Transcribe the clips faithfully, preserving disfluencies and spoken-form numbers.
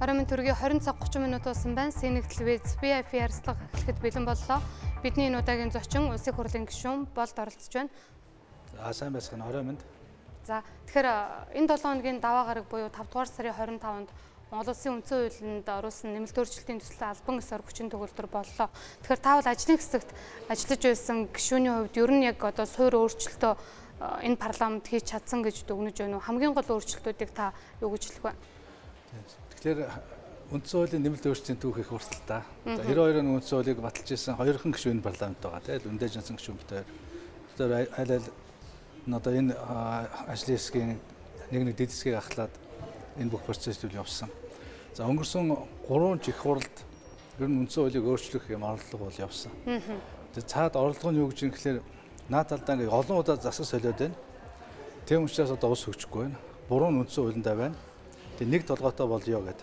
Орой минь төргийн twenty цаг thirty минут болсон байна. Сэнэг телевиз ви ай пи ярилцлага эхлэхэд бэлэн боллоо. Бидний энэ удаагийн зочин Улсын хурлын гишүүн Болд оролцож байна. За сайн байцгаана орой минь. За тэгэхээр энэ seven хоногийн даваа гараг буюу five дугаар сарын twenty-five-нд Монгол Улсын үндсэн хуулинд оруулсан нэмэлт өөрчлөлтийн төслийн албан ёсоор хүчин төгөлдөр боллоо. Тэгэхээр та бол ажлын хэсэгт ажиллаж байсан гишүүний хувьд ер нь яг одоо суур өөрчлөлтөө энэ парламент хийж чадсан гэж дүгнэж байна уу? Хамгийн гол өөрчлөлтүүдийг та юу гэж хэлэх вэ? Тэгэхээр үндсэн хуулийн нэмэлт өөрчлөлтийн түүх их хурцтай. ninety-two оны үндсэн хуулийг баталж ирсэн хоёрхан гишүүн парламент байгаа. Тэгээд Үндэ Жансан гишүүн битээр. Тэр аль аль одоо энэ ажлын хэсгийн нэг нэг дэд хэсгийг ахлаад энэ бүх процессыг явуулсан. За өнгөрсөн гурван чих хуралд ер нь үндсэн хуулийг өөрчлөх юм орлого бол явсан. Тэгээд цаад орлого нь юу гэж юм гэхээр наад талдаа ингээ олон удаа засаг солиод байна. Тэм учраас одоо ус хөгжихгүй байна. Буруу нь үндсэн хуулиндаа байна. Тэгээд нэг толгойтой болёо гэдэг.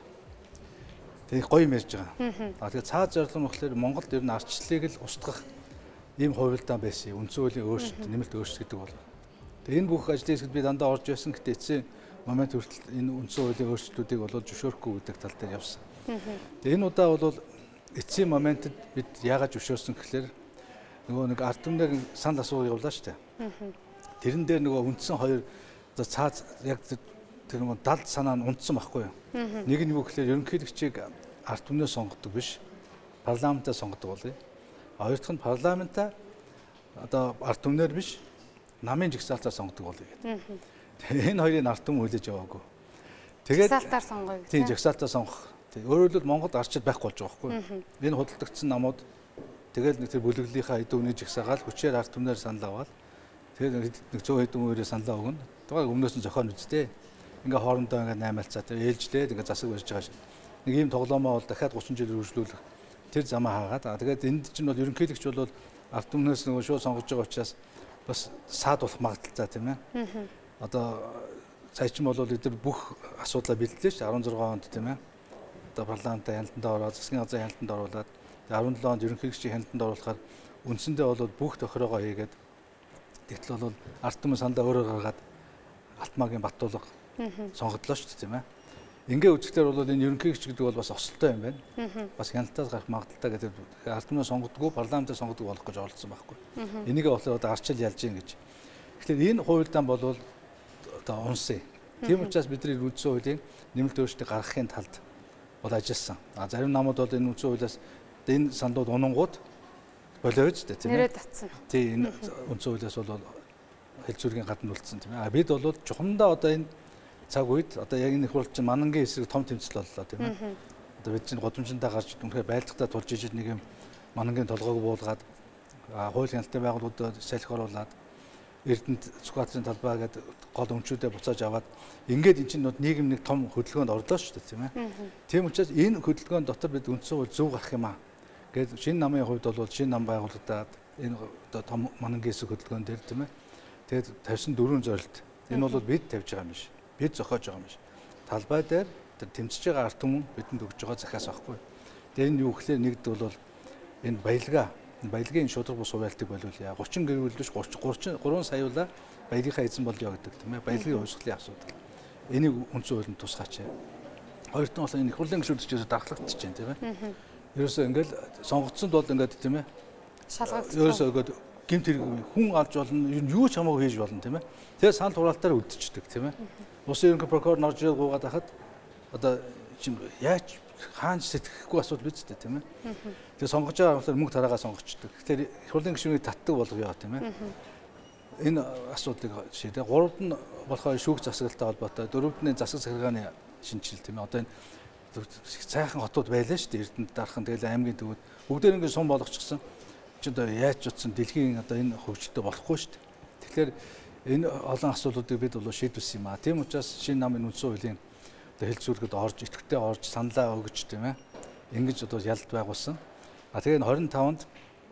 Тэгээд гоё юм ярьж байгаа. А тэгээд цаад зорилго нь болохоор Монголд ер нь ардчлалыг л устгах ийм хувилдаан байсан. Үндсэн хуулийн өөрчлөлт, нэмэлт өөрчлөлт гэдэг бол. Тэгээд энэ бүх ажлын хэсэгт би дандаа орж байсан. Гэтэ эцсийн момент хүртэл энэ үндсэн хуулийн өөрчлөлтүүдийг бол зөвшөөрөхгүй гэдэг тал дээр явсан. Тэгээд энэ удаа бол эцсийн моментэд бид яагаад зөвшөөрсөн гэхээр нөгөө нэг ард түмнэр санал асууга явуулаа шүү дээ. Тэрэн дээр нөгөө үндсэн хоёр одоо цаад яг тэр нөгөө далд санаа нь унтсан байхгүй юу? Нэг нь юу гэхээр ерөнхийлөгчийг ард түмнээ сонгодог биш, парламентаа сонгодог болъё. Хоёр дахь нь парламентаа одоо ард түмнэр биш, намын жигсаалтаар сонгодог болъё гэдэг. Тэгээ энэ хоёрыг ард түм хүлээж аваагүй. Тэгээд жигсаалтаар сонгоё. Тийм жигсаалтаар сонгох. Өөрөөр хэлбэл Монголд арчил байхгүй болж байгаа байхгүй юу? Энэ худалдагдсан намууд тэгэл нэг тэр бүлэглэлийнхаа эд өвний жигсаагаал хүчээр ард түмнэр санал аваад тэгээд нэг one hundred хэдэн үеэр саналаа өгнө. Тэгээд өмнөөс нь зохион үзтээ. Ингээ хоорондоо ингээ наймаалцаа тэр ээлжлээд ингээ засаг барьж байгаа шиг. Нэг ийм тоглоомоо бол дахиад thirty жил үргэлжлүүлэх тэр замаа хаагаад. Тэгээд энд чинь бол ерөнхийлөгч бол ард түмнээс нөгөө шууд сонгож байгаа учраас бас саад болох магадлалтай тийм ээ. Одоо сая чинь бол эдгээр бүх асуудлаа бэлдлээ шүү дээ sixteen онд тийм ээ. Одоо парламентаа хяналтанд ороод засгийн газрын хяналтанд оруулаад seventeen онд ерөнхийлөгчийн хяналтанд оруулахаар үндсэндээ бол бүх тохироогоо хийгээд тэгтэл бол ард түмэн сандаа өөрөө гаргаад Алтмаагийн Баттуулга сонгогдлоо шүү дээ тийм ээ. Ингээ үзэхдээ бол энэ ерөнхийлөгч гэдэг бол бас осолтой юм байна. Бас хяналтаас гарах магадaltaй гэдэг ард түмэн сонгодгоо парламентаа сонгодог болох гэж оролцсон байхгүй. Энийг болохоор одоо арчил ялж гин гэж. Тэгэхээр энэ хувилдаан бол одоо унсан. Тийм учраас бидний үндсэн хуулийн нэмэлт өөрчлөлтийг гаргахын талд бол ажилласан. А зарим намууд бол энэ үндсэн хуулиас энэ сандууд унангууд болоо гэж дээ тийм ээ. Нэрээ татсан. Тийм энэ үндсэн хуулиас бол хэл зүйргийн гадна үлдсэн тийм ээ. А бид бол чухамдаа одоо энэ цаг үед одоо яг энэ хурал чинь манангийн эсрэг том тэмцэл боллоо тийм ээ. Одоо бид чинь годамжиндаа гарч үнэхээр байлдахтаа тулж ижил нэг юм манангийн толгойг буулгаад хууль хяналтын байгууллагуудад салхи оруулаад Эрдэнэт Сүхбаатарын талбай гэдэг гол өмчүүдэд буцааж аваад ингээд эн чинь нийгэм нэг том хөдөлгөөнд орлоо шүү дээ тийм ээ. Тийм учраас энэ хөдөлгөөн дотор бид үндсэн хууль зөв гарах юм аа. Ингээд шинэ намын хувьд бол шинэ нам байгуулагдаад энэ одоо том манангийн эсрэг хөдөлгөөн дээр тийм ээ. Тэгээд тавьсан дөрвөн зорилт. Энэ бол бид тавьж байгаа юм биш. Бид зохиож байгаа юм биш. Талбай дээр тэр тэмцэж байгаа ард түмэн бидэнд өгж байгаа захиас байхгүй. Тэгээд энэ юу гэхээр нэгд бол энэ баялгаа баялагын шудраг бус хуваалтыг болиулъя. thirty гэр бүл биш thirty-three саяулаа баялагынхаа эзэн болёо гэдэг тийм ээ. Баялагын хувьсгалын асуудал. Энийг үндсэн хуулинд тусгаач. Хоёр дахь нь бол энэ их хурлын гишүүдчээс дархлагдчих чинь тийм ээ. Ерөөсөө ингээл сонгогдсонд бол ингээд тийм ээ. Шалгагдсан. Ерөөсөө ингээд гэмт хэрэг хүн алж болно, юу ч хамаагүй хийж болно тийм ээ. Тэгээ санал хураалтаар үлдчихдэг тийм ээ. Улсын ерөнхий прокурор орж ирээд гуугаад хахад одоо чим яаж хаанч сэтгэхгүй асуудал биз дээ тийм ээ. Тэгээ сонгож байгаа болохоор мөнгө тараагаа сонгочдөг. Тэгэхээр их хурлын гишүүнийг татдаг болгоё тийм ээ. Энэ асуудлыг жишээ тийм гуравд нь болохоор шүүх засаглалтай холбоотой, дөрөвд нь засаг захиргааны шинжил тийм ээ. Одоо энэ цайхан хотууд байлаа шүү дээ. Эрдэнэт дархан тэгэл аймгийн төвүүд бүгдээр ингэ сум болгочихсон. Чи одоо яаж утсан дэлхийн одоо энэ хөгжилтэй болохгүй шүү дээ. Тэгэхээр энэ олон асуудлуудыг бид бол шийдвэрсэн юм аа. Тийм учраас шинэ намын үндсэн хуулийн хэл зүйргэд орж идэвхтэй орж саналаа өгч тийм ээ. Ингэж одоо ялд байгуулсан. А тэгээ twenty-five-нд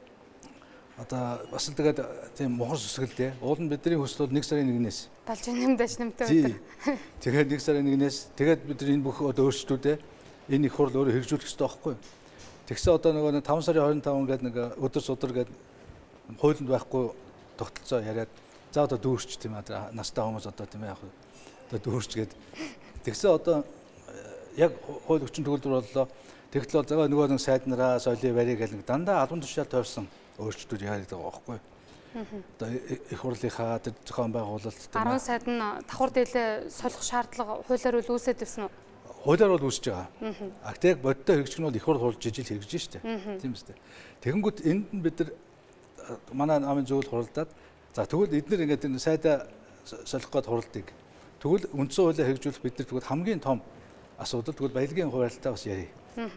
одоо бас л тэгээд тийм мухар сүсгэлтэй. Уул нь бидний хүсэл бол one сарын нэгнээс Талжин нэм дашнамтай байдаг. Тэгээд one сарын нэгнээс тэгээд бид энэ бүх одоо өөрчлөлтүүдээ энэ их хурл өөрөө хэрэгжүүлэх хэрэгтэй байхгүй юу? Тэгсэн одоо нөгөө five сарын twenty-five гэдэг нэг өдөр судар гэдэг хуулинд байхгүй тогтолцоо яриад за одоо дүүрч тийм ээ настай хүмүүс одоо тийм ээ яг одоо дүүрч гэдэг. Тэгсэн одоо яг хууль хүчин төгөлдөр боллоо. Тэгтэл бол нөгөө нэг сайд нараа соёлын барийг гэл нэг дандаа албан тушаал тойрсон өөрчлөлтүүд яадаг байгаа байхгүй. Одоо их хурлынхаа тэр зохион байгуулалт арван сайд нь давхар дээлээ солих шаардлага хуулиар үл үүсэт байсан уу? Хуулиар бол үүсэж байгаа. А тэг бодтой хэрэгжих нь бол их хурл хурж ижил хэрэгжиж штэ. Тийм үстэй. Тэгэнгүүт энд нь бид нар манай намын зөвлөл хуралдаад за тэгвэл эдгээр ингээд энэ сайдаа солих гээд хуралдыг. Тэгвэл үндсэн хуулиар хэрэгжүүлэх бид нар тэгвэл хамгийн том асуудал тэгвэл баялагын хуваарлтаа бас ярив.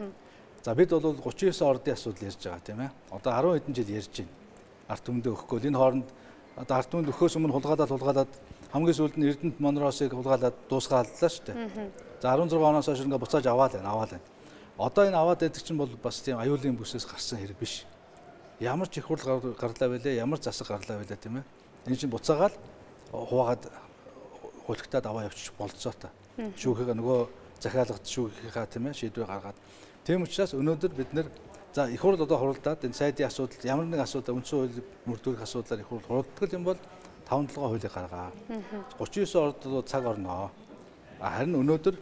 За бид бол гучин девять ордын асуудал ярьж байгаа тийм ээ. Одоо арван хэдэн жил ярьж байна. Арт түмэндээ өгөхгүй. Энэ хооронд одоо арт түмэнд өгөхөөс өмнө хулгайлаад хулгайлаад хамгийн сүүлд нь Эрдэнэт Монросыг хулгайлаад дуусгааллаа шүү дээ. За арван зургаан оноос хойш ингээ буцааж аваад байна, аваад байна. Одоо энэ аваад байдаг чинь бол бас тийм аюулын бүсээс гарсан хэрэг биш. Ямар ч их хурл гарлаа байлаа, ямар засаг гарлаа байлаа тийм ээ. Энэ чинь буцаагаад хуваагаад хулигтаад аваа явчих болцоо та. Шүүхийг нөгөө захиалгад шүүхийнхаа тийм ээ шийдвэр гаргаад. Тийм учраас өнөөдөр бид нэр за их хурл одоо хуралдаад энэ сайдын асуудал ямар нэг асуудал үндсэн хуулийг мөрдүүлэх асуудлаар их хурл хуралддаг юм бол таван толгой хуулийг гаргаа. гучин девять орд бол цаг орноо. Харин өнөөдөр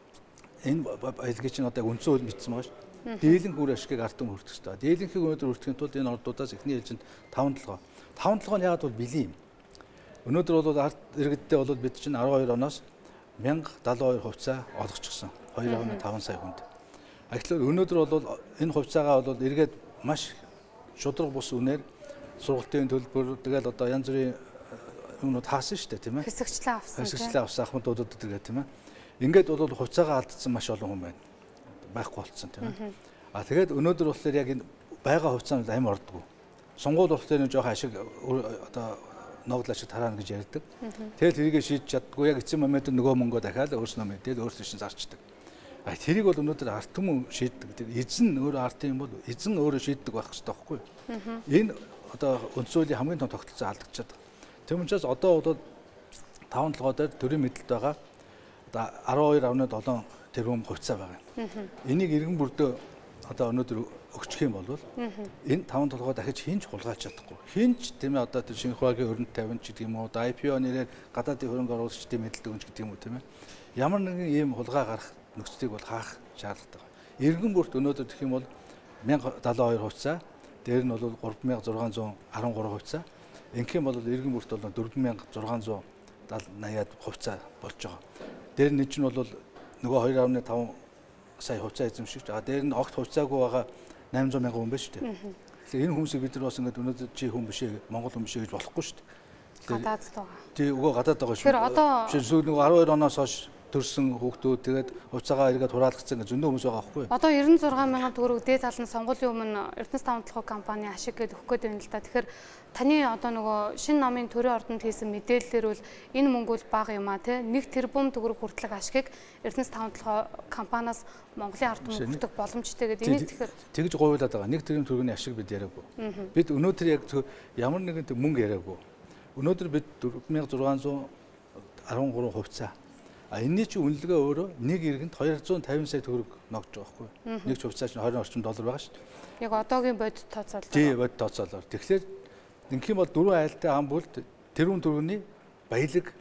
энэ баялагын чинь одоо үндсэн хууль бичсэн байгаа шүү. Дийлэнх үр ашгийг ард түмэн хүртэх хэрэгтэй. Дийлэнхийг өнөөдөр хүртэхийн тулд энэ ордуудаас эхний ээлжинд таван толгой. таван толгой нь яагаад бол бэлэн юм. Өнөөдөр бол ард иргэддээ бол бид чинь арван хоёр оноос мянга далайн хоёр хувьцаа олгочихсон. хоёр нугаас таван сая хүнд. Тэгэхээр өнөөдөр бол энэ хувьцаагаа бол эргээд маш шудраг бус үнээр сургалтын төлбөр тэгэл одоо янз бүрийн юмнууд хаасан шүү дээ тийм ээ. Хэсэгчлээ авсан. Хэсэгчлээ авсан ахмадуудад гэдэг тийм ээ. Ингээд бол хувьцаагаа алдсан маш олон хүн байна. Байхгүй болцсон тийм ээ. А тэгээд өнөөдөр болохоор яг энэ байгаа хувьцаанд амь ордгоо. Сонгуул болохоор нэг жоохон ашиг одоо ногдлоо шиг тараана гэж ярьдаг. Тэгэл тэрийгэ шийдэж чаддгүй яг эцсийн моментод нөгөө мөнгөө дахиад өөрснөө мэдээд өөрсдөө шин зарчдаг. А тэрийг бол өнөөдөр арт түмэн шийддэг. Тэр эзэн өөрөө арт юм бол эзэн өөрөө шийддэг байх хэрэгтэй байхгүй юу? Энэ одоо үндсүүлийн хамгийн том тогтолцоо алдагдчихад байгаа. Тэм учраас одоо бол таван толгой дээр төрийн мэдэлд байгаа одоо арван хоёр нугаас долоон тэрбум хувьцаа байгаа. Энийг иргэн бүрдөө одоо өнөөдөр өгчих юм бол энэ таван толгой дахиж хинч хулгайлж чадахгүй. Хинч тийм ээ одоо тэр Шинхвагийн хөрөнд тавина ч гэдэг юм уу, ай пи о нэрээр гадаадын хөрөнгө оруулагчдын мэдэлд өгнө гэдэг юм уу тийм ээ. Ямар нэгэн ийм хулгай гарах нөхцөлийг бол хаах шаардлагатай байна. Иргэн бүрт өнөөдөр гэх юм бол мянга далайн хоёр хувьцаа, дээр нь бол гурван мянга зургаан зуун арван гурван хувьцаа. Ингэх юм бол иргэн бүрт бол дөрвөн мянга зургаан зуун дагаад хувьцаа болж байгаа. Дээр нь чинь бол нөгөө хоёр нугаас таван сая хувьцаа эзэмшиж байгаа. Дээр нь огт хувьцаагүй байгаа восемь сая мянган хүн байна шүү дээ. Тэгэхээр энэ хүмүүсийг бид нар бас ингээд өнөөдөр чи хүн биш ээ, Монгол хүн биш ээ гэж болохгүй шүү дээ. Гадаад л байгаа. Тий, өгөө гадаад байгаа шүү. Тэр одоо сүүл нөгөө арван хоёр оноос хойш төрсэн хүүхдүүд тэгээд хувьцаагаа эргээд хураалгацсан гэж зөндөө хүмүүс байгаа байхгүй юу? Одоо девяносто шесть мянган төгрөг дээд тал нь сонгуулийн өмнө Эрдэнэс таван толгой компани ашиг гэдэг өгөх гээд байна л да. Тэгэхээр таны одоо нөгөө шинэ намын төрийн ордонд хийсэн мэдээлэлээр бол энэ мөнгө бол бага юм а тий нэг тэрбум төгрөг хүртэлх ашгийг Эрдэнэс таван толгой компаниас Монголын ард түмэнд өгөх боломжтой гэдэг. Энийг тэгэхээр тэгж гуйлаад байгаа. нэг тэрбум төгрөгийн ашиг бид яриаггүй. Бид өнөөдөр яг ямар нэгэн мөнгө яриаггүй. Өнөөдөр бид дөрвөн мянга зургаан зуун арван гурван хувьцаа. А энэний чи үнэлгээ өөрөө нэг иргэнд двести пятьдесят сая төгрөг ногж байгаа байхгүй юу? Нэг ч хувьцаа чинь двадцать орчим доллар байгаа шүү дээ. Яг одоогийн бодит тооцоолол. Тий, бодит тооцоолол. Тэгэхээр ингэх юм бол дөрвөн айлтай ам бүлд тэрүүн төгрөгийн баялаг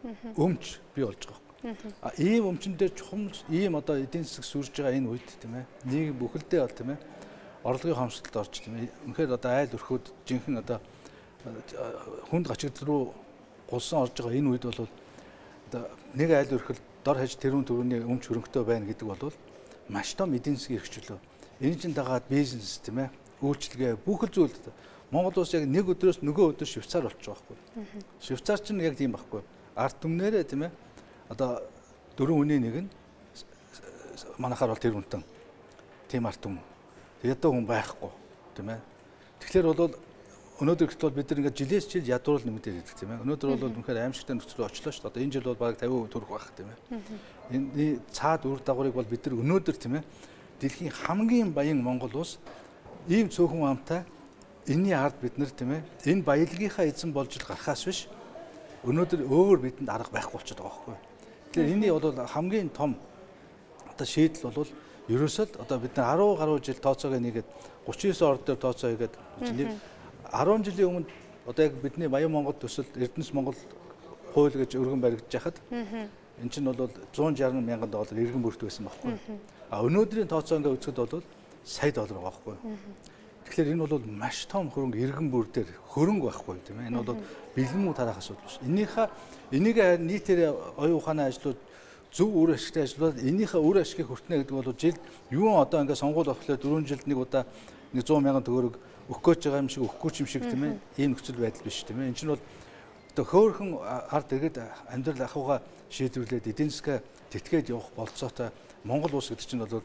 өмч бий болж байгаа байхгүй юу? А ийм өмчн дээр чухам ийм одоо эдийн засаг сүрж байгаа энэ үед тийм ээ. Нийгэм бүхэлдээ бол тийм ээ. Орлогын хомсдолд орж тийм ээ. Үнэхээр одоо айл өрхөд жинхэнэ одоо хүнд гачигд руу гулсан орж байгаа энэ үед бол нэг айл өрхөл дор хаяж тэрүүн төрөний өмч хөрөнгөтэй байна гэдэг бол маш том эдийн засгийн эрхчлөө. Энэ чинь дагаад бизнес тийм ээ, үйлчлэгээ бүх л зүйл. Монгол улс яг нэг өдрөөс нөгөө өдөр Швейцар болчих واخгүй. Швейцар чинь яг тийм байхгүй. Ард түмнэрээ тийм ээ. Одоо дөрвөн хүний нэг нь манайхаар бол тэр үнтэн. Тийм ард түм. Ядуу хүн байхгүй тийм ээ. Тэгэхээр бол өнөөдөр гэтэл бид нар ингээд жилээс жил ядуурл нэмэгдээд идэх тийм ээ. Өнөөдөр бол үнэхээр аимшигтай нөхцөл очлоо шүү дээ. Одоо энэ жил бол бараг пενсийн төгрөг байх тийм ээ. Энэ цаад үр дагаврыг бол бид нар өнөөдөр тийм ээ дэлхийн хамгийн баян Монгол улс ийм цөөхөн амтай энэний ард бид нар тийм ээ энэ баялагынхаа эзэн болж гарахаас биш өнөөдөр өөр бидэнд арга байхгүй болчиход байгаа байхгүй. Тэгэхээр энэний бол хамгийн том одоо шийдэл бол ерөөсөө одоо бид нар арван гаруй жил тооцоогоо нэгээд гучин девять орд дээр тооцоо хийгээд арван жилийн өмнө одоо яг бидний Баян Монгол төсөл Эрдэнэс Монгол хууль гэж өргөн баригдаж хахад энэ чинь бол зуун шарган мянган доллар иргэн бүрт байсан байхгүй. А өнөөдрийн тооцоо ингээ үзэхэд бол сая доллар байгаа байхгүй. Тэгэхээр энэ бол маш том хөрөнгө иргэн бүр дээр хөрөнгө байхгүй тийм ээ. Энэ бол бэлэн мөнгө тарах асуудал биш. Энийхээ энийг нийтээр оюун ухааны ажлууд зөв үр ашигтай ажиллаад энийхээ үр ашигыг хүртнэ гэдэг бол жил юу одоо ингээ сонгуул болохоор дөрвөн жилд нэг удаа нэг зуун мянган төгрөг өгөх гэж байгаа юм шиг өгөхгүй юм шиг тийм ээ. Ийм нөхцөл байдал биш тийм ээ. Энэ чинь бол одоо хөөрхөн ард иргэд амьдрал ахуйгаа шийдвэрлээд эдийн засгаа тэтгээд явах болцоотой Монгол улс гэдэг чинь бол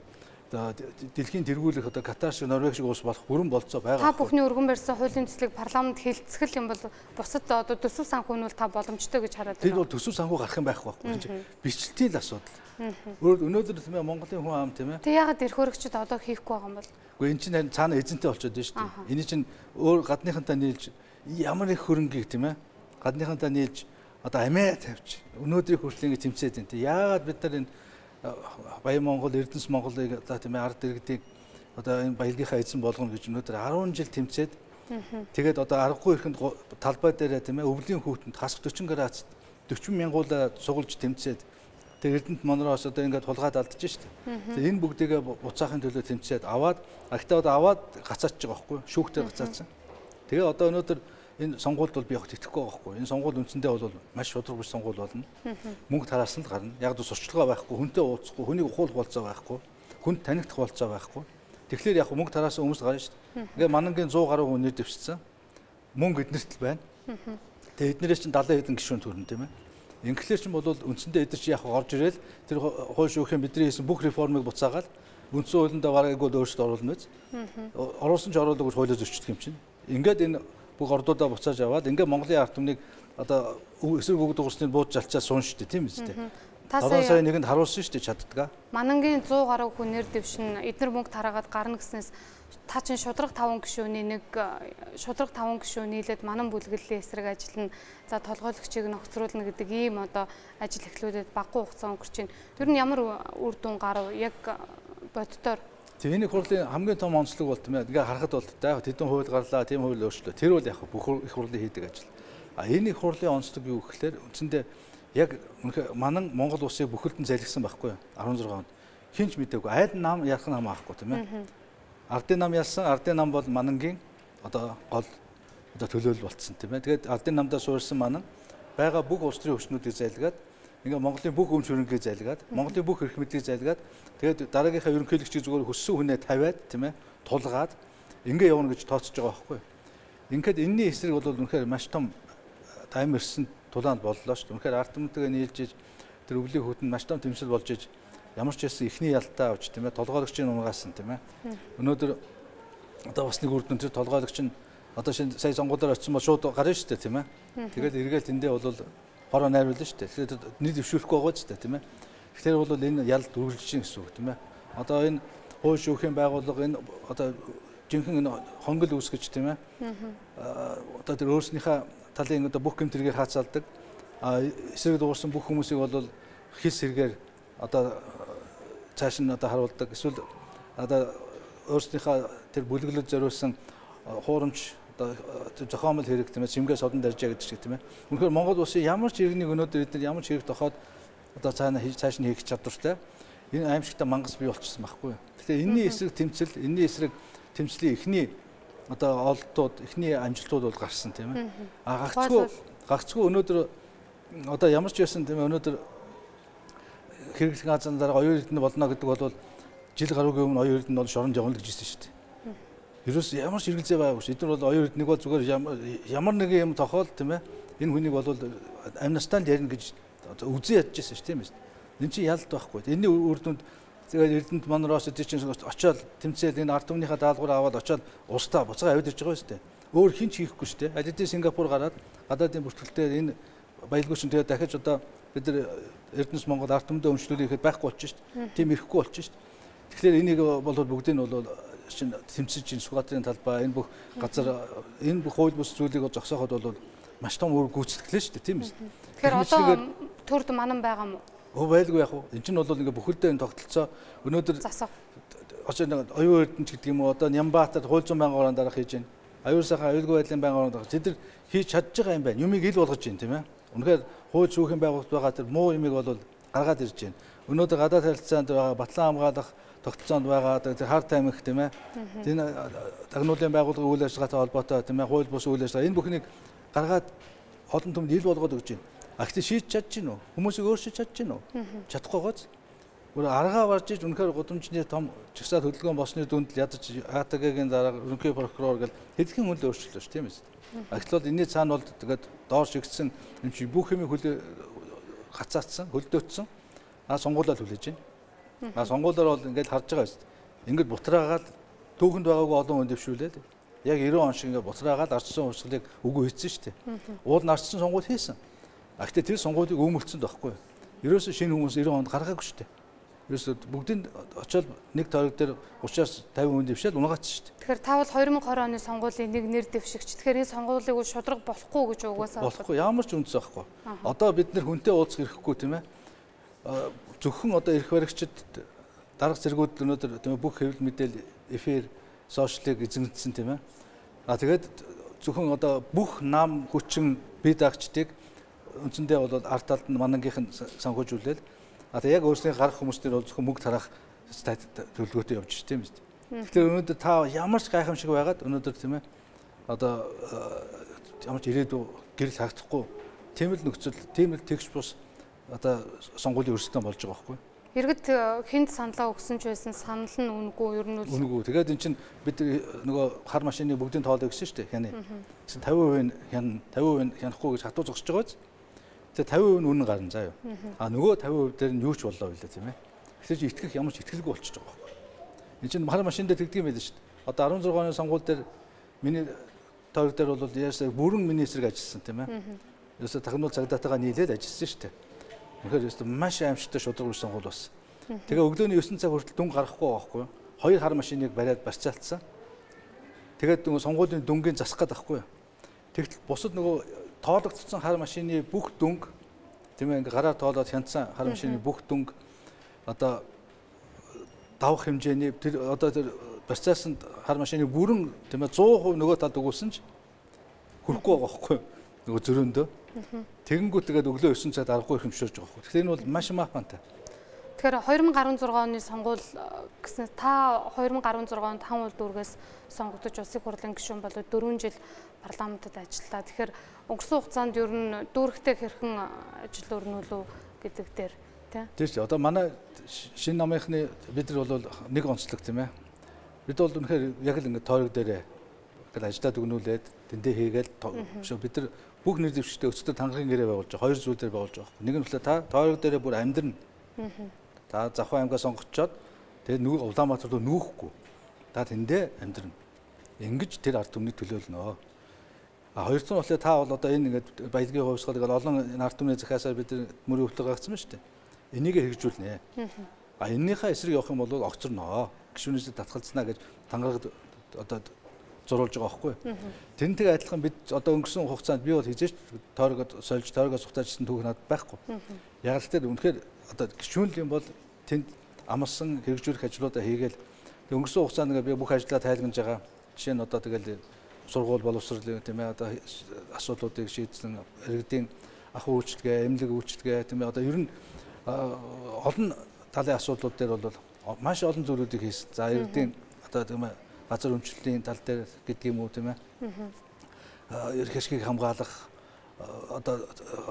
дэлхийн тэргүүлэх одоо Катар шиг Норвеги шиг улс болох бүрэн болцоо байгаа. Та бүхний өргөн барьсан хуулийн төслийг парламент хилцэхэл юм бол бусад одоо төсөв санхүү нь та боломжтой гэж хараад байна. Тэр бол төсөв санхүү гарах юм байхгүй байхгүй. Бичлэлийн асуудал. Өөр өнөөдөр тийм ээ Монголын хүн ам тийм ээ. Тэг яагаад эрх хөрөгчд одоо хийхгүй байгаа юм бол? Гэхдээ энэ чинь цаана эзэнтэй болчиход байна шүү дээ. Энэ чинь өөр гадныхантаа нийлж ямар их хөрөнгийг тийм ээ. Гадныхантаа нийлж одоо амиа тавьж өнөөдрийн хүртэл ингэ тэмцээд байна. Яагаад бид нар энэ Баян Монгол, Эрдэнэс Монголыг одоо тийм ээ ард иргэдийг одоо энэ баялагийнхаа эзэн болгоно гэж өнөөдөр арван жил тэмцээд тэгээд одоо аргагүй ихэнд талбай дээр тийм ээ өвлийн хүүтэнд хасах forty градус forty мянгуулаа сугалж тэмцээд тэгээд Эрдэнэт Монроос одоо ингээд тулгаад алдаж штэ. Тэгээд энэ бүгдийгээ буцаахын төлөө тэмцээд аваад агтаа одоо аваад гацаач байгаа байхгүй шүүхтээр гацаацсан. Тэгээд одоо өнөөдөр энэ сонгуульд бол би явах тэтгэхгүй байгаа байхгүй. Энэ сонгуул үндсэндээ бол маш шудраг биш сонгуул болно. Мөнгө тараасан л гарна. Яг л сурчлага байхгүй, хүнтэй уулзахгүй, хүнийг ухуулах болцоо байхгүй, хүнд танигдах болцоо байхгүй. Тэгэхээр яг мөнгө тараасан хүмүүс гарна шүү дээ. Ингээ манангийн one hundred гаруй хүн нэр дэвшсэн. Мөнгө эднэрт л байна. Тэгээ эднэрээс чинь seventy хэдэн гишүүн төрн тийм ээ. Инглиш чинь бол үндсэндээ эдгээр чи яг орж ирэл тэр хууль шүүхийн бидний хийсэн бүх реформыг буцаагаад үндсэн хуулиндаа бараг бол өөрчлөлт оруулна биз. Оруулсан ч оруулаагүй хуулиа зөрчилдөг юм чинь. Ингээд энэ бүх ордуудаа буцааж аваад ингээ Монголын ард түмнийг одоо эсрэг бүгд угсны бууж жалчаад суун штэ тийм биз дээ. Та сая нэгэнд харуулсан штэ чаддгаа. Манангийн one hundred гаруй хүн нэр дэвшин эдгээр мөнгө тараагаад гарна гэснээс та чинь шудраг таван гишүүний нэг шудраг таван гишүүн нийлээд манан бүлэглэлийн эсрэг ажиллана. За толгойлогчийг нөхцрүүлнэ гэдэг ийм одоо ажил эхлүүлээд баггүй хугацаа өнгөрч байна. Тэр нь ямар үр дүн гарав яг боддоор тэг энэ хурлын хамгийн том онцлог бол тийм ээ. Ингээ харахад бол яг хэдэн хууль гарлаа, тийм хууль өөрчлөлөө. Тэр бол яг бүх их хурлын хийдэг ажил. А энэ их хурлын онцлог юу гэхээр үндсэндээ яг манан Монгол улсыг бүхэлдэн залгисан байхгүй юу? sixteen онд. Хинч мэдээгүй. Айл нам ярих нам аахгүй тийм ээ. Ардын нам ялсан, ардын нам бол манангийн одоо гол одоо төлөөлөл болцсон тийм ээ. Тэгээд ардын намдаа суурьсан манан байгаа бүх улс төрийн хүчнүүдийг зайлгаад ингээ Монголын бүх өмч хөрөнгийг зайлгаад, Монголын бүх эрх мэдлийг зайлгаад тэгээд дараагийнхаа ерөнхийлөгчийг зүгээр хөссөн хүнээ тавиад тийм ээ тулгаад ингээ явна гэж тооцож байгаа байхгүй. Ингээд энэний эсрэг бол үнэхээр маш том тайм ирсэн тулаанд боллоо шүү дээ. Үнэхээр ард түмэнтэйгээ нийлж тэр өвлийн хүүтэнд маш том тэмцэл болж иж ямар ч байсан ихний ялтаа авч тийм ээ толгойлогчийн унгаасан тийм ээ. Өнөөдөр одоо бас нэг үр дүн тэр толгойлогч нь одоо шинэ сая сонгуулиар очсон бол шууд гарна шүү дээ тийм ээ. Тэгээд эргээл тэндээ бол хороо найруулна шүү дээ. Тэгэхээр нийт өвшүүлэхгүй байгаа ч тийм ээ. Тэгэхээр бол энэ ялд үргэлж чинь гэсэн үг тийм ээ. Одоо энэ хууль шүүхийн байгууллага энэ одоо жинхэнэ энэ хонгол үүсгэж тийм ээ. Одоо тэр өөрснийхөө талын одоо бүх гэмтрийг хаацаалдаг. А эсрэг дуурсан бүх хүмүүсийг бол хис хэрэгээр одоо цааш нь одоо харуулдаг. Эсвэл одоо өөрснийхөө тэр бүлэглэлд зориулсан хуурамч одоо зохиомл хэрэг тийм ээ сэмгээ содон даржаа гэдэг шиг тийм ээ. Үнэхээр Монгол улсын ямар ч иргэнийг өнөөдөр эдгээр ямар ч хэрэг тохиод одоо цаана цааш нь хийх чадвартай энэ аимшигтай мангас бий болчихсон байхгүй. Тэгэхээр энэний эсрэг тэмцэл, энэний эсрэг тэмцлийн эхний одоо ололтууд, эхний амжилтууд бол гарсан тийм ээ. А гагцгүй гагцгүй өнөөдөр одоо ямар ч байсан тийм ээ өнөөдөр хэрэглэх газрын дараа оюун эрдэнэ болно гэдэг бол жил гаруугийн өмнө оюун эрдэнэ бол шоронд явна гэж хэлсэн шүү дээ. Ерөөс ямар ч хэрэглэзээ байгаагүй шүү. Эдгээр бол оюун эрдэнэг бол зүгээр ямар нэгэн юм тохиол тийм ээ. Энэ хүнийг бол амнастанд ярина гэж үзэн ядчихсан шүү тийм ээ. Энэ чинь ялт байхгүй. Энэний үр дүнд тэгээд Эрдэнэт Монроос эдгээр чинь очиод тэмцээл энэ ард түмнийхээ даалгавар аваад очиод устаа буцаа авид ирж байгаа шүү дээ. Өөр хин ч хийхгүй шүү дээ. Аль хэдийн Сингапур гараад гадаадын бүртгэлтэй энэ баялгүйчин тэгээд дахиж одоо бид нар Эрдэнэс Монгол ард түмэндээ өмчлүүлэхэд байхгүй болчих шүү дээ. Тийм ирэхгүй болчих шүү дээ. Тэгэхээр энийг бол бүгдийг нь бол чинь тэмцэж чинь Сүхбаатарын талбай энэ бүх газар энэ бүх хууль бус зүйлийг зогсооход бол маш том үр гүйцэтгэлээ шүү дээ тийм ээ. Тэгэхээр одоо төрд манан байгаа юм уу? Оо байлгүй яг уу. Энэ чинь бол ингээ бүхэлдээ энэ тогтолцоо өнөөдөр засах. Очоо нэг оюун эрдэнэч гэдэг юм уу одоо Нямбаатад хууль зүйн байнгын орон дараах хийж байна. Аюул сайхан аюулгүй байдлын байнгын орон дараах. Тэд нар хийж чадж байгаа юм байна. Юмыг ил болгож байна тийм ээ. Үнэхээр хууль шүүхийн байгуулалт байгаа тэр муу юмыг бол гаргаад ирж байна. Өнөөдөр гадаад харилцаанд байгаа батлан хамгаалах тогтолцоонд байгаа тэр хар тамхи тийм ээ. Энэ тагнуулын байгууллагын үйл ажиллагаатай холбоотой тийм ээ хууль бус үйл ажиллагаа энэ бүхнийг гаргаад олон түмэнд ил болгоод өгч байна. А гэхдээ шийдэж чадж гин үү? Хүмүүсийг өөрчилж чадж гин үү? Чадахгүй гоц. Гүр аргаа барж иж үнэхээр гудамжны том чагсаалт хөдөлгөөн болсны дүнд л ядаж АТГ-гийн дараа ерөнхий прокурор гэл хэдхэн хүн л өөрчлөлөө ш тийм ээ. Ахлаад энэний цаана бол тэгээд доор шигдсэн юм чи бүх юм хөл гацаацсан, хөлдөөцсөн. А сонгуулаад хүлээж байна. А сонгуулаар бол ингээд харж байгаа шүү дээ. Ингээд бутраагаад түүхэнд байгаагүй олон хүн дэвшүүлээд яг девяносто он шиг ингээд бутраагаад ардчсан урсгалыг үгүй хийсэн шүү дээ. Уул нь ардчсан сонгуул хийсэн. А гэхдээ тэр сонгуулийг өмөлцсөн байхгүй. Ерөөсөө шинэ хүмүүс девяносто онд гаргаагүй шүү дээ. Ерөөсөө бүгдийн очоод нэг тойрог дээр thirty-аас fifty хүн дэвшээд унгаач шүү дээ. Тэгэхээр та бол two thousand twenty оны сонгуулийн нэг нэр дэвшигч. Тэгэхээр энэ сонгуулийг шудраг болохгүй гэж угаасаа болохгүй. Ямар ч үндэс байхгүй. Одоо бид нэр хүнтэй уулзах ирэхгүй тийм ээ. Зөвхөн одоо эрх баригчид дарга зэргүүд өнөөдөр тийм ээ бүх хэвлэл мэдээлэл эфир сошиалыг эзэмдсэн тийм ээ. А тэгээд зөвхөн одоо бүх нам хүчин бие даагчдыг үндсэндээ бол ард талд нь манангийнх нь санхүүжүүлээд а тэгээд яг өөрсдийн гарах хүмүүстээр бол зөвхөн мөнгө тарах төлөвлөгөөтэй явж тийм ээ. Тэгэхээр өнөөдөр та ямар ч гайхамшиг байгаад өнөөдөр тийм ээ одоо ямар ч ирээдүй гэрэл хаагдахгүй тийм л нөхцөл тийм л тэгш бус одоо сонгуулийн өрсөлдөөн болж байгаа байхгүй. Иргэд хэнд саналаа өгсөн ч байсан санал нь үнэгүй ер нь үнэгүй. Тэгээд эн чинь бид нөгөө хар машины бүгдийн тоолоо гэсэн шүү дээ. Хяны. Тэгсэн fifty percent хян fifty percent хянахгүй гэж хатуу зогсож байгаа биз. Тэгээд fifty percent үнэн гарна заа юу. А нөгөө fifty percent дээр нь юу ч боллоо билээ тийм ээ. Тэгэхээр чи итгэх ямар ч итгэлгүй болчихж байгаа байхгүй. Энд чинь хар машин дээр тэгдэг юм байл шүү дээ. Одоо sixteen оны сонгуул дээр миний тойрог дээр бол яасаа бүрэн миний эсрэг ажилласан тийм ээ. Яасаа тагнуул цагдаатайгаа нийлээд ажилласан шүү дээ. Тэгэхээр өөртөө маш аимшигтай шудраг үр сонгуул болсон. Тэгээ өглөөний nine цаг хүртэл дүн гарахгүй байхгүй юу? Хоёр хар машиныг бариад барьцаалтсан. Тэгээд нөгөө сонгуулийн дүнгийн засах гээд байхгүй юу? Тэгтэл бусад нөгөө тоологдсон хар машины бүх дүнг тийм ээ ингээ гараар тоолоод хянсан хар машины бүх дүнг одоо давах хэмжээний тэр одоо тэр барьцаасан хар машины бүрэн тийм ээ one hundred percent нөгөө талд өгүүлсэн ч хүрхгүй байгаа байхгүй юу? Нөгөө зөрөөндөө. Тэгэнгүүт тэгээд өглөө nine цагт аргагүй их хэмшүүлж байгаа байхгүй. Тэгэхээр энэ бол маш мафантай. Тэгэхээр twenty sixteen оны сонгуул гэсэн та twenty sixteen онд хан уул дүүргээс сонгогдож улсын хурлын гишүүн болоод four жил парламентод ажиллаа. Тэгэхээр өнгөрсөн хугацаанд ер нь дүүрэгтэй хэрхэн ажил өрнүүлв гэдэг дээр тийм. Тийм ч одоо манай шинэ намынхны бид нар бол нэг онцлог тийм ээ. Бид бол үнэхээр яг л ингэ тойрог дээрээ ингээл ажиллаад өгнүүлээд тэндээ хийгээл бид нар бүх нэр дэвшигчтэй өчтөр танхрын гэрээ байгуулж байгаа. Хоёр зүйл дээр байгуулж байгаа. Нэг нь болохоор та тойрог дээрээ бүр амьдрна. Та Завхан аймгаа сонгочоод тэгээд нүг Улаанбаатар руу нүүхгүй. Та тэндээ амьдрна. Ингэж тэр ард түмний төлөөлнө. А хоёр дахь нь болохоор та бол одоо энэ ингээд баялагын хувьсгалыг олон ард түмний захиасаар бид мөрийн хөтлөг гагцсан ба шүү дээ. Энийг хэрэгжүүлнэ. А энэнийхээ эсрэг явах юм бол огцорноо. Гишүүнээс татгалзнаа гэж тангараг одоо зурулж байгаа байхгүй. Тэнтэй адилхан бид одоо өнгөрсөн хугацаанд би бол хизээч тойрогод сольж тойрогоо цугтаажсан түүх надад байхгүй. Яг л тэр үнэхээр одоо гишүүнлийн бол тэнд амарсан хэрэгжүүлэх ажлуудаа хийгээл өнгөрсөн хугацаанд би бүх ажлаа тайлгнаж байгаа. Жишээ нь одоо тэгэл сургууль боловсролын тийм ээ одоо асуудлуудыг шийдсэн иргэдийн ахуй үйлчилгээ, эмнэлэг үйлчилгээ тийм ээ одоо ер нь олон талын асуудлууд дээр бол маш олон зүйлүүдийг хийсэн. За иргэдийн одоо тийм ээ газар өмчлөлийн тал дээр гэдэг юм уу тийм ээ. Эрх ашгийг хамгаалах одоо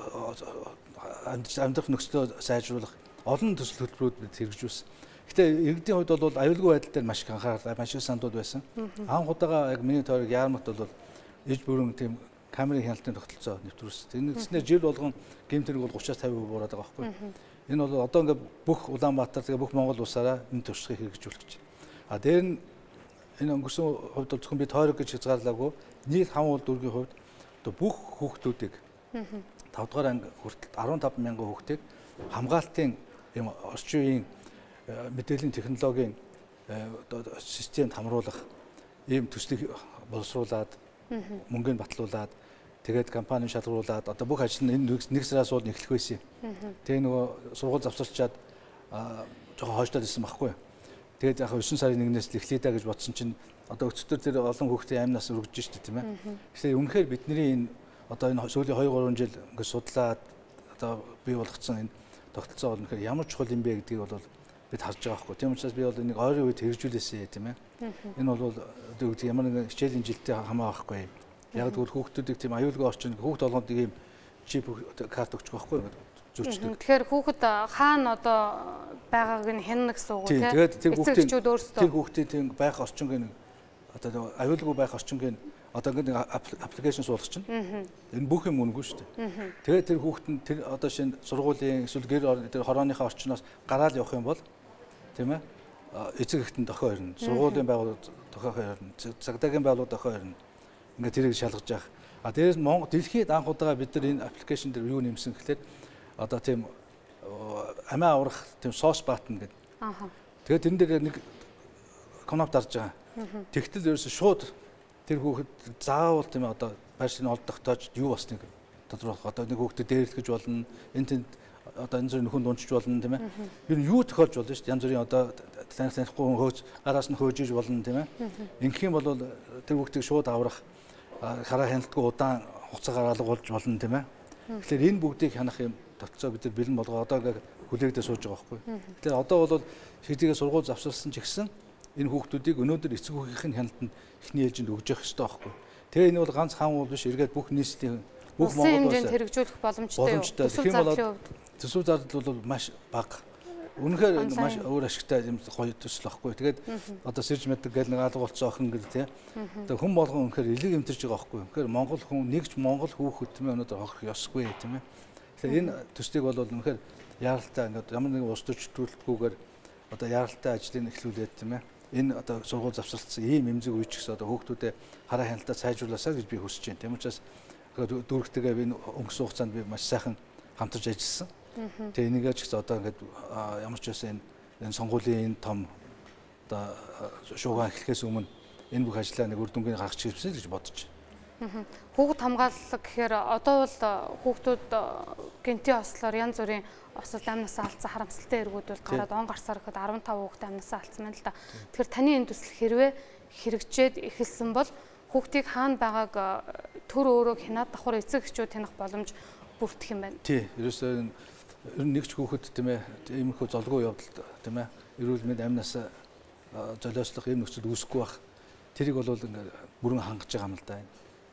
амьдрах нөхцөлөө сайжруулах олон төсөл хөтөлбөрүүд бид хэрэгжүүлсэн. Гэтэ иргэдийн хувьд бол аюулгүй байдал дээр маш их анхаарал, маш их сандууд байсан. Анх удаага яг миний тойрог Яармат бол иж бүрэн тийм камерын хяналтын тогтолцоо нэвтрүүлсэн. Тэгснээр жил болгон гэмтэрэг бол thirty-аас fifty percent буураад байгаа байхгүй. Энэ бол одоо ингээд бүх Улаанбаатар тэгээ бүх Монгол улсаараа энэ туршлагыг хэрэгжүүлэх гэж. А дээр нь энэ өнгөрсөн хувьд бол зөвхөн би тойрог гэж хязгаарлаагүй нийт хам уул дүүргийн хувьд одоо бүх хүүхдүүдийг five дугаар анги хүртэл fifteen мянган хүүхдийг хамгаалтын юм орчин үеийн мэдээллийн технологийн системд хамруулах ийм төслийг боловсруулад мөнгөнд батлуулад тэгээд компани шалгаруулад одоо бүх ажил нь энэ нэг сараас бол эхлэх байсан юм. Тэгээ нөгөө сургууль завсарчаад жоохон хойшлоод ирсэн байхгүй. Тэгээд яг nine сарын нэгнээс л эхлэе даа гэж бодсон чинь одоо өчтөр тэр олон хүүхдийн амь нас өргөж штэ тийм ээ. Тэгэхээр үнэхээр бидний энэ одоо энэ сүүлийн two three жил ингээд судлаад одоо бий болгоцсон энэ тогтолцоо бол үнэхээр ямар чухал юм бэ гэдгийг бол бид харж байгаа байхгүй. Тийм учраас би бол энийг ойрын үед хэрэгжүүлээсэй тийм ээ. Энэ бол одоо үгүй ямар нэгэн хичээлийн жилтэй хамаа байхгүй. Яг тэгвэл хүүхдүүдийг тийм аюулгүй орчин хүүхд болгонд ийм чип карт өгчих байхгүй зүрчдэг. Тэгэхээр хүүхэд хаана одоо байгааг нь хянана гэсэн үг үү тийм. Тэгээд тэр хүүхдийн өөрсдөө тэр хүүхдийн тийм байх орчинг нь одоо аюулгүй байх орчинг нь одоо ингэ аппликейшн суулгах чинь энэ бүх юм үнэгүй шүү дээ. Тэгээд тэр хүүхэд нь тэр одоо шинэ сургуулийн эсвэл гэр тэр хорооныхаа орчноос гараад явах юм бол тийм ээ эцэг эхтэн дохио ирнэ. Сургуулийн байгууллага дохио ирнэ. Цагдаагийн байгууллага дохио ирнэ. Ингээ тэрийг шалгаж явах. А дээрээс Монгол дэлхийд анх удаага бид нар энэ аппликейшн дээр юу нэмсэн гэхлээр одоо тийм амиа аврах тийм соос баттан гэдэг. Аа. Тэгээд тэрэн дээр нэг конопт дарж байгаа. Тэгтэл ерөөсө шууд тэр хүүхэд заавал тийм одоо байршны олд тогтоож юу басныг тодорхойлох. Одоо нэг хүүхдэд дээрлэх гэж болно. Энэ тэнд одоо энэ зүрийн нөхөн дунчиж болно тийм ээ. Ер нь юу тохиолж болно шүү дээ. Янз бүрийн одоо таних танихгүй хөөж араас нь хөөжиж болно тийм ээ. Ингэх юм бол тэр хүүхдийг шууд аврах хараа хяналтгүй удаан хугацаа гаргалгуулж болно тийм ээ. Тэгэхээр энэ бүгдийг хянах юм тогтцоо бид нар бэлэн болгоо одоо ингээ хүлээгдээ сууж байгаа байхгүй. Тэгэхээр одоо бол шийдгээ сургууль завсарласан ч гэсэн энэ хүүхдүүдийг өнөөдөр эцэг хүүхийнхэн хяналтанд эхний ээлжинд өгж явах хэрэгтэй байхгүй. Тэгээ энэ бол ганц хаан уул биш эргээд бүх нийслэлийн бүх Монголоос хэрэгжүүлэх боломжтой юу? Төсөв зардлын хувьд төсөв зардал бол маш бага. Үнэхээр маш өөр ашигтай юм гоё төсөл байхгүй. Тэгээд одоо сэрж мэддэг гэл нэг алга болцсон охин гэдэг тийм. Тэгээд хүн болгон үнэхээр элэг эмтэрж байгаа байхгүй. Үнэхээр Монгол хүн нэгч Монгол хүүхэд тийм өнөөдөр хохрох ёсгүй тийм ээ. Тэгэхээр энэ төслийг бол үнэхээр яаралтай ингээд ямар нэгэн улс төрчлөлтгүйгээр одоо яаралтай ажлыг эхлүүлээд тийм ээ. Энэ одоо сургууль завсарласан ийм эмзэг үеч гэсэн одоо хүүхдүүдэд хараа хяналтаа сайжруулаасаа гэж би хүсэж байна. Тийм учраас дүүрэгтэйгээ би өнгөрсөн хугацаанд би маш сайхан хамтарч ажилласан. Тэгээ энийгээ ч гэсэн одоо ингээд ямар ч байсан энэ сонгуулийн энэ том одоо шууган эхлэхээс өмнө энэ бүх ажлаа нэг үр дүнгийн гаргаж ирсэн гэж бодож байна. Хүүхд хамгаалал гэхээр одоо бол хүүхдүүд гэнтийн ослоор янз бүрийн осол амнасаа алдсан харамсалтай эргүүд бол гараад он гарсаар ихэд арван тав хүүхд амнасаа алдсан байна л да. Тэгэхээр таны энэ төсөл хэрвээ хэрэгжээд эхэлсэн бол хүүхдийг хаана байгааг төр өөрөө хянаад давхар эцэг эхчүүд таних боломж бүрдэх юм байна. Тий, ерөөсөө ер нь нэгч хүүхэд тийм ээ иймэрхүү золгүй явдал тийм ээ эрүүл мэнд амнасаа золиослох ийм нөхцөл үүсэхгүй байх. Тэрийг бол ингээд бүрэн хангаж байгаа юм л да.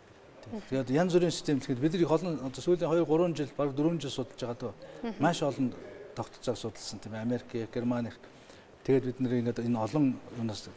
Тэгээд янз бүрийн систем тэгэхээр бид нар олон сүүлийн хоёр гурван жил бараг дөрвөн жил судалж байгаа дөө. Маш олон тогтцоог судалсан тийм ээ Америк, Германы. Тэгээд бид нар ингээд энэ олон юунаас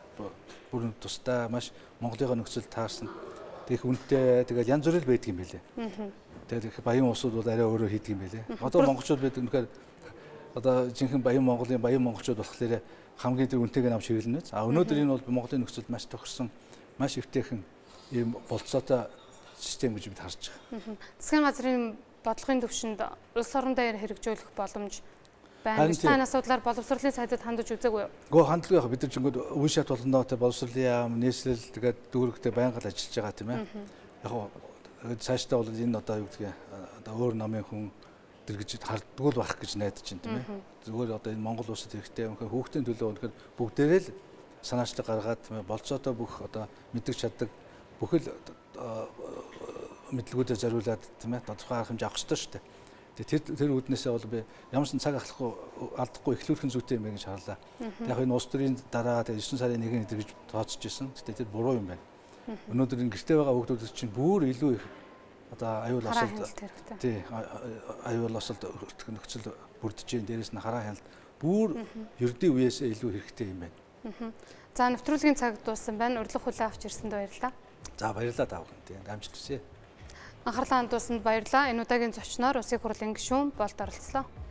бүрэн тусдаа маш Монголын нөхцөл таарсан. Тэгэх үнэтэй тэгээд янз бүр л байдаг юм билээ. Тэгээд баян улсууд бол арай өөрөөр хийдэг юм билээ. Одоо монголчууд бид үнэхээр одоо жинхэнэ баян Монголын баян монголчууд болохоор хамгийн тэр үнэтэйг нам ширлэнэ. А өнөөдөр энэ бол Монголын нөхцөлд маш тохирсон, маш эвтэйхэн ийм болцоотой систем гэж бид харж байгаа. Засгийн газрын бодлогын төвшөнд улс орон дээр хэрэгжүүлэх боломж байна. Таны асуудлаар боловсролын сайдад хандаж үзээгүй юу? Гөө хандлагыг яг бид нар чинь үе шат болгондоо боловсролын яам, нийслэл тэгээд дүүрэгтэй байнга л ажиллаж байгаа тийм ээ. Яг нь цаашдаа бол энэ одоо юу гэдгийг одоо өөр намын хүн тэр гэж харддгүй л байх гэж найдаж байна тийм ээ. Зүгээр одоо энэ Монгол улсад хэрэгтэй өнөхөр хүүхдийн төлөө өнөхөр бүгдээрээ л санаачлаг гаргаад болцоотой бүх одоо мэддэг чаддаг бүхэл мэдлэгүүдээ зориулаад тийм ээ тодорхой арга хэмжээ авах хэрэгтэй шүү дээ. Тэр тэр үүднээсээ бол би ямар ч цаг ахлахгүй алдахгүй эхлүүлэх нь зүйтэй юм байна гэж харлаа. Яг энэ улс төрийн дараа девять сарын нэгэн өдөр гэж тооцож ирсэн. Гэтэ тэр буруу юм байна. Өнөөдөр энэ гэртээ байгаа хүүхдүүд чинь бүр илүү их одоо аюул осолд тий аюул осолд нөхцөл бүрдэж जैन дээрээс нь хараа хяналт бүр ердийн үеэсээ илүү хэрэгтэй юм байна. За нэвтрүүлгийн цаг дууссан байна. Урилга хүлээн авч ирсэнд баярлалаа. За баярлалаа таавах юм тий амжилт хүсье. Анхаарлаа хандуулсанд баярлалаа. Энэ удаагийн зочноор Улсын хурлын гишүүн Болд оролцлоо.